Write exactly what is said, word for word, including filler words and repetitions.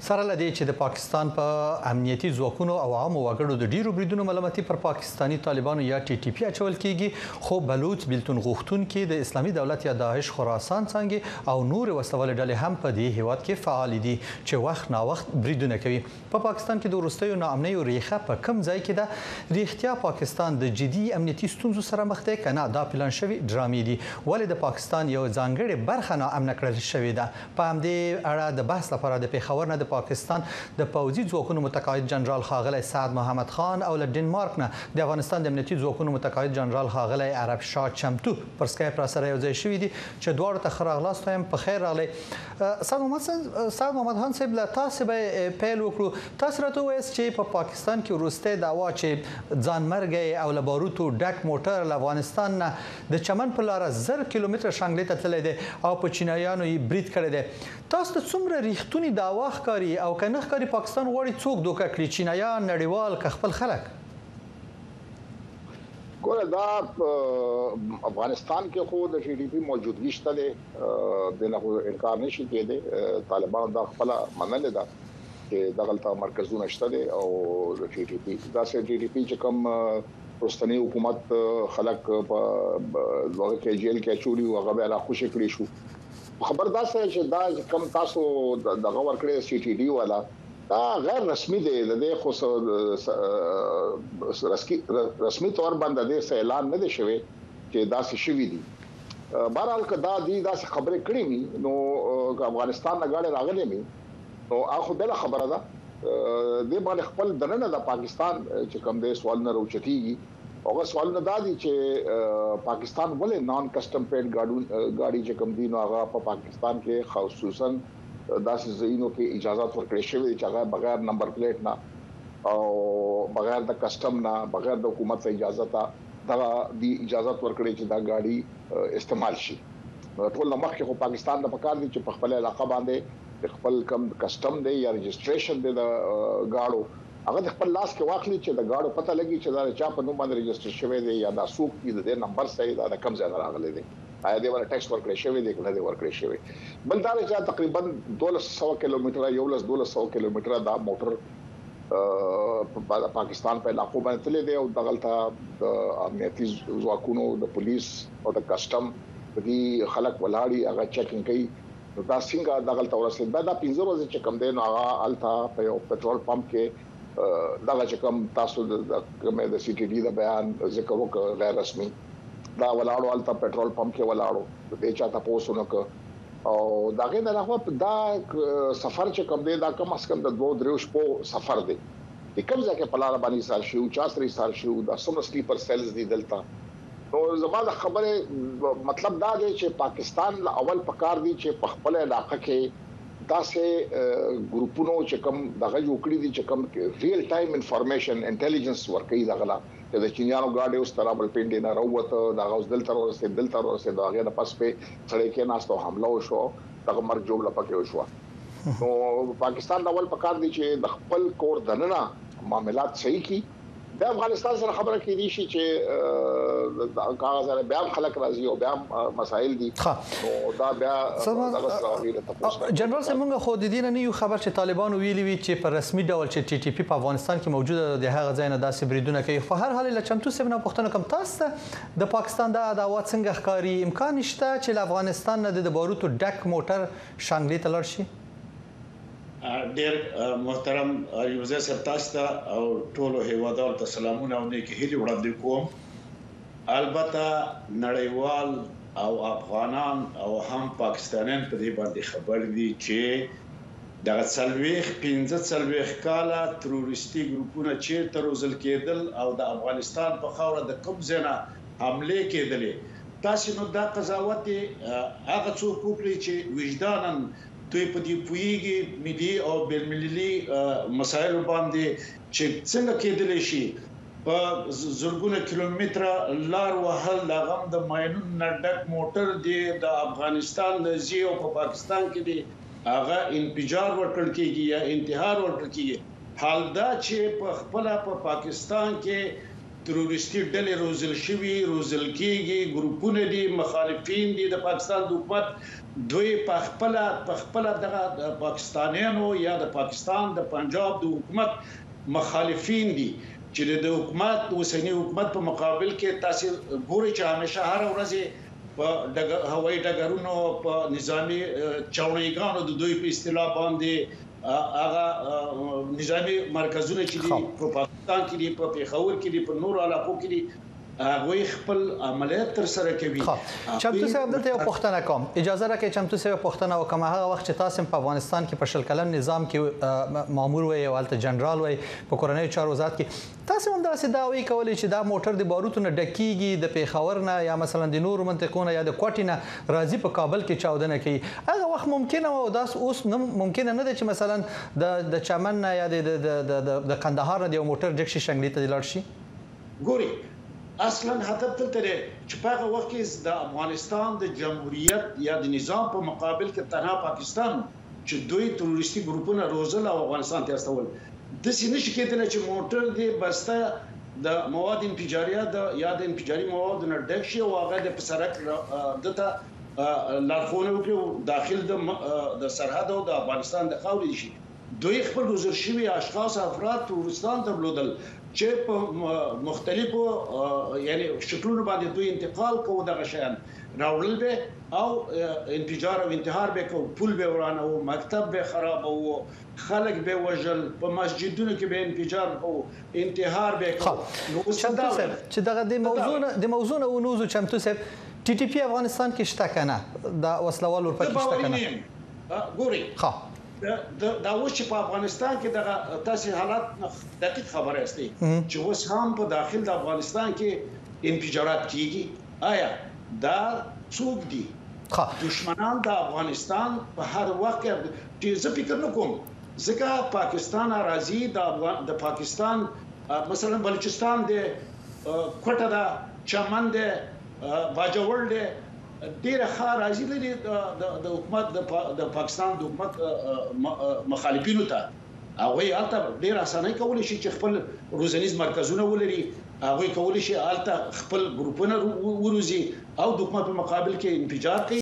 سره له دې چې د پاکستان په امنیتي ځواکونو او عامو وګړو د ډیرو بریدونو ملامتي پر پاکستاني طالبانو یا ټي ټي پی اچول کیږي، خو بلوچ بیلتون غوښتونکي د اسلامي دولت یا داعش خراسان څنګه او نور وسوال ډلې هم په دې هیواد کې فعال دي چې وخت نا وخت بریدونه کوي. په پا پاکستان کې د وروستیو ناامنیو ریښه په کم ځای کې ده؟ ریښتیا پاکستان د جدي امنیتي ستونزو سره مخ دی کنه دا پلان شوی ډرامې دي؟ ولې د پاکستان یو ځانګړې برخه ناامنه کړل شوې ده؟ په همدې اړه د بحث لپاره د پیښور نه د پاکستان د پوځي ځواکونو متقاعد جنرال ښاغلی سعد محمد خان او له ډنمارک نه د افغانستان د امنیتي ځواکونو متقاعد جنرال ښاغلی عرب شاه چمتو پر سکایپ را سره یو ځای شوي دي چې دواړو ته ښه راغلاست وایم. په خیر راغلی سعد محمد سعد محمد خان صاحب، له تاسې به پیل وکړو. تاسو راته ووایاست چې په پاکستان کې وروستی دعوا چې ځانمرګی او له باروتو ډک موټر له افغانستان نه د چمن په لاره زر کیلومتره شانګلې ته تللی دی او په چینایانو یې برید کړی دی. تاسو ته څومره ریښتونی دعوا ښکاري او که نه ښکاري پاکستان غواړي څوک دوکه کړي، چینایان، نړیوال که خپل خلک؟ ګوره دا افغانستان کې خو د ټي ټي پی موجودګي شته دی، دغه خو انکار نشي کېدی. طالبان دا خپل منل ده چې دغلته مرکزونه شته دي او د ټي ټي پی دا سه ټي ټي پی چې کوم پرستاني حکومت خلک په لوګه کې جیل کې چوري او هغه به لا خوشی کړی شو. خبر دا سره چې دا کم تاسو دغه ورکړی سی ټي ډي والا دا غیر رسمي دی، د خو رسمي تور باندې د اعلان نه دی شوی چې دا څه شوی دی. بهرحال که دا دی دا خبرې کړې وي نو افغانستان نه غاړه راغلې وي نو هغه بل خبره ده. د باندې خپل دننه د پاکستان چې کوم د سوال نه روچتيږي او سوال نه دادي چې پاکستان ولې نان کسٹم پیډ گاډي چې کوم دي نو هغه په پاکستان کې خصوصا داسې ځایونو کې اجازه ورکړې شوې چې هغه بغیر نمبر پلیټ نه او بغیر د کسٹم نه بغیر د حکومت اجازه ته دا دی اجازه ورکړې چې دا گاډي استعمال شي. ټول مخکې خو پاکستان د پکار دي چې په خپل علاقه باندې خپل کم کسٹم دی یا رجسٹریشن دی د گاډو هغه خپل لاس کې واخلي چې د گاډو پته لګي چې دا چا په نوم باندې رجسټر شوی دی یا دا سوق دی د نمبر صحیح دا کم ځای راغلی دی، آیا دی ول ټیکس ورکړی شوی دی کنه دی ورکړی شوی. بل دا چې تقریبا دولس سوه کیلومتره یو لس دولس سوه کیلومتره دا موټر په پاکستان په علاقو باندې تللی دی او دغلته د امنیتي ځواکونو د پولیس او د کسٹم د خلک ولاړی هغه چیکینګ کوي. دا څنګه دغلته ورسېد دا پنځه ورځې چې کم دی نو هغه الته په یو پټرول پمپ کې دا چې کوم تاسو د کومه د سی ټي ډي د بیان ذکر وکړ غیر رسمي دا ولاړو الته پټرول پمپ کې ولاړو د چا تاسو نو او دا غي نه راغو دا سفر چې کوم دی دا کم اس کم د دوه درو شپو سفر دی. د کوم ځکه په لار باندې سال شو چاسري سال شو دا سم سلیپر سیلز دی دلته. نو زموږ خبره مطلب دا دی چې پاکستان اول پکار دی چې په خپل علاقې کې داسې ګروپونو چې کوم دغه جوړ کړی دي چې کوم ریل ټایم انفارمیشن انټيليجنس ورکړي دغلا چې د چینیانو گاډي اوس ترابل پینډ نه راوته دا اوس دل تر ورسې دل تر ورسې دا غیر پس په سړی کې ناستو حمله وشو دغه مرګ جوړ لپاره وشو. نو پاکستان د اول پکار دي چې د خپل کور دننه معاملات صحیح کی د افغانستان سره خبره کې دي چې د کاغذ سره بیا خلک راځي او بیا مسائل دي او دا بیا جنرال سمونږ خو د دې نه یو خبر چې طالبان ویلي وي چې په رسمي ډول چې ټي ټي پی په افغانستان کې موجوده د هغه ځای نه داسې بریدونه کوي. خو هر حال له چمتو سمونه پښتنه کوم تاسو د پاکستان د عداوت څنګه ښکاری؟ امکان نشته چې له افغانستان نه د باروتو ډک موټر شانګلې ته لاړ شي؟ ډیر محترم یوزه سرتاستا او ټولو هیوادوالو ته سلامونه او نیکی هیلې وړاندې کوم. البته نړیوال او افغانان او هم پاکستانیان په دې باندې خبر دي چې د څلويخ پنځه څلويخ کاله تروریستي ګروپونه چې روزل کېدل او د افغانستان په خاوره د کوم ځای حمله کېدلې. تاسو نو دا قضاوت هغه څوک وکړي چې وجدانن دوی په دې پویږي ملي او بین المللي مسایل باندې چې څنګه کېدلی شي په زرګونه کیلومتره لار وهل د غم د ماینون نډک موټر دی د افغانستان د زیو په پاکستان کې دی هغه انفجار ورکړل کېږي یا انتحار ورکړل کېږي. حال دا چې په خپل په پاکستان کې تروریستي ډلې روزل شوي روزل کېږي ګروپونه دي مخالفین دي د پاکستان د حکومت دوی په خپل په خپل دغه پاکستانیانو یا د پاکستان د پنجاب د حکومت مخالفین دي چې د حکومت اوسنی حکومت په مقابل کې تاسو ګوري چې همیشه هر ورځ په هوایي ډګرونو په نظامی چاونیګانو د دوی په اصطلاح باندې هغه نظامی مرکزونه چې دي په پاکستان کې دي په پیښور کې دي په نور علاقو کې دي هغه خپل عملیات تر سره کوي. چمتو صاحب دلته یو پوښتنه کوم، اجازه راکړئ چمتو صاحب پوښتنه وکم. هغه وخت چې تاسو په افغانستان کې په شل کلن نظام کې مامور وي او الته جنرال وي په کورنۍ چارو وزارت کې، تاسو هم داسې دعوی کولې چې دا موټر د باروتو نه ډکیږي د پیښور نه یا مثلا د نورو منطقو یا د کوټې نه راځي په کابل کې چاودنه کوي. هغه وخت ممکنه و داس اوس ممکنه نه ده چې مثلا د د چمن نه یا د د قندهار نه د موټر ډک شي شنګلي ته لاړ شي؟ ګوري اصلا هدف دلته دی چې په هغه وخت کې د افغانستان د جمهوریت یا د نظام په مقابل کې تنها پاکستان چې دوی تروریستي ګروپونه روزل او افغانستان ته استول د سینې شي کېدل چې موټر دی بسته د مواد انفجاریه د یا د انفجاري مواد نه ډک شي او هغه د سرک دته لارښوونه وکړي داخل د د سرحد او د افغانستان د خاورې شي. دوی خپل روزل شوي اشخاص افراد تورستان ته بلودل چې په مختلفو یعنی شکلونو باندې دوی انتقال کوو دغه شیان راوړل به او انفجار او انتحار به کوو، پول به ورانه او مکتب به خراب او خلک به وژل، په مسجدونو کې به انفجار او انتحار به کوو. چمتو صاحب چې دغه د موضوع د موضوع نه ونوزو چمتو صاحب ټي ټي پی افغانستان کې شته کنه دا وسلوال ورپکې شته کنه؟ ګوري ها دا اوس چې په افغانستان کې دغه تاسو حالات دقیق خبره استي چې اوس هم په داخل د افغانستان کې انفجارات کیږي. آیا دا څوک دي؟ دشمنان د افغانستان په هر وخت کې زه فکر نه کوم ځکه پاکستان راځي د افغان د پاکستان مثلا بلوچستان د کوټه دا چمن د باجوړ د ډیره ښه راځي لري د حکومت د پاکستان د حکومت مخالفینو ته هغه الته ډیره اسانه کولی شي چې خپل روزنیز مرکزونه ولري، هغه کولی شي الته خپل ګروپونه وروزي او د حکومت په مقابل کې انفجار کوي.